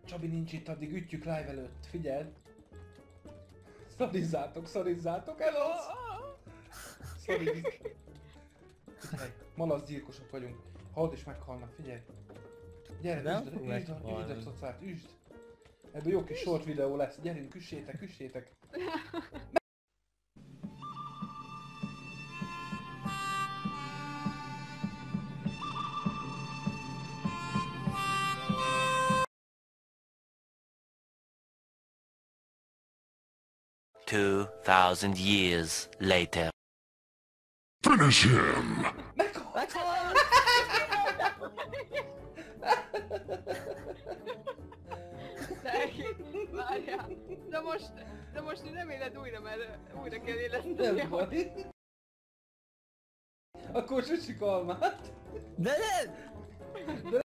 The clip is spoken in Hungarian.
Csabi nincs itt, addig ütjük live előtt, figyeld! Szarizzátok, elosz! Figyelj, malac gyilkosok vagyunk. Hallod és meghalnak, figyelj! Gyere, üsd a szociát, üsd! Ebből jó kis short videó lesz, gyerünk, üssétek! Two 2,000 years later. Finish him! Meghalt! Várjál! De most nem éled újra, mert újra kell éleszteni. Nem baj. Akkor süssük almát. De nem!